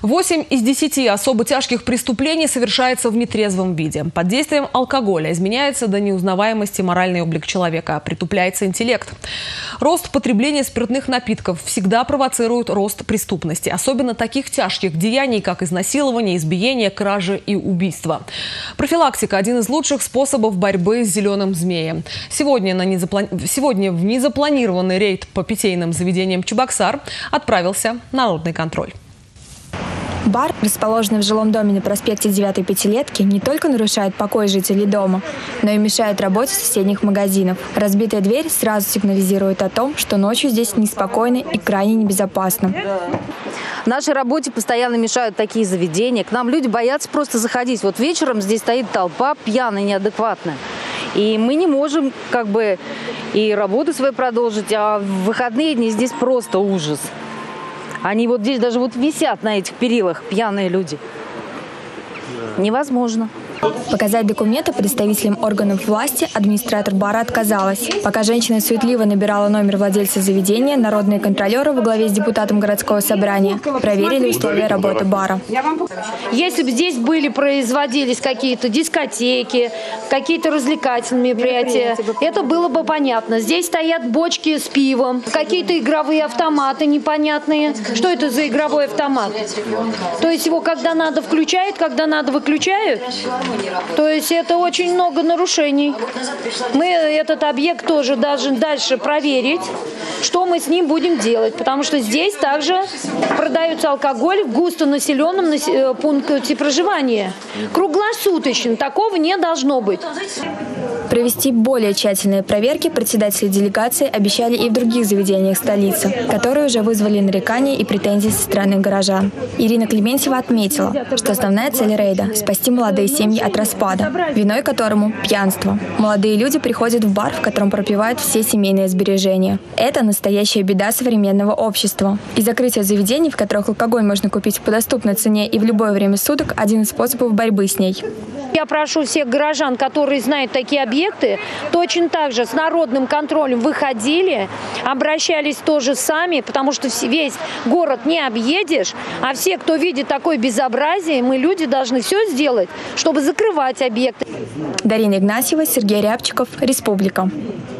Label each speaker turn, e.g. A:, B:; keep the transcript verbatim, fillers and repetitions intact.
A: Восемь из десяти особо тяжких преступлений совершается в нетрезвом виде. Под действием алкоголя изменяется до неузнаваемости моральный облик человека, притупляется интеллект. Рост потребления спиртных напитков всегда провоцирует рост преступности, особенно таких тяжких деяний, как изнасилование, избиение, кражи и убийство. Профилактика – один из лучших способов борьбы с зеленым змеем. Сегодня, на незаплани... Сегодня в незапланированный рейд по питейным заведениям Чебоксар отправился народный контроль.
B: Бар, расположенный в жилом доме на проспекте девятой Пятилетки, не только нарушает покой жителей дома, но и мешает работе соседних магазинов. Разбитая дверь сразу сигнализирует о том, что ночью здесь неспокойно и крайне небезопасно.
C: Нашей работе постоянно мешают такие заведения. К нам люди боятся просто заходить. Вот вечером здесь стоит толпа пьяная, неадекватная. И мы не можем как бы и работу свою продолжить, а в выходные дни здесь просто ужас. Они вот здесь даже вот висят на этих перилах, пьяные люди. Невозможно.
B: Показать документы представителям органов власти администратор бара отказалась. Пока женщина суетливо набирала номер владельца заведения, народные контролеры во главе с депутатом городского собрания проверили условия работы бара.
D: Если бы здесь были, производились какие-то дискотеки, какие-то развлекательные мероприятия, это было бы понятно. Здесь стоят бочки с пивом, какие-то игровые автоматы непонятные. Что это за игровой автомат? То есть его когда надо включают, когда надо выключают? То есть это очень много нарушений. Мы этот объект тоже должны дальше проверить, что мы с ним будем делать. Потому что здесь также продается алкоголь в густонаселенном пункте проживания. Круглосуточно. Такого не должно быть.
B: Провести более тщательные проверки председатели делегации обещали и в других заведениях столицы, которые уже вызвали нарекания и претензии со стороны горожан. Ирина Клементьева отметила, что основная цель рейда – спасти молодые семьи от распада, виной которому – пьянство. Молодые люди приходят в бар, в котором пропивают все семейные сбережения. Это настоящая беда современного общества. И закрытие заведений, в которых алкоголь можно купить по доступной цене и в любое время суток – один из способов борьбы с ней.
D: Я прошу всех горожан, которые знают такие объекты, точно так же с народным контролем выходили, обращались тоже сами, потому что весь город не объедешь, а все, кто видит такое безобразие, мы, люди, должны все сделать, чтобы закрывать объекты.
B: Дарина Игнатьева, Сергей Рябчиков, Республика.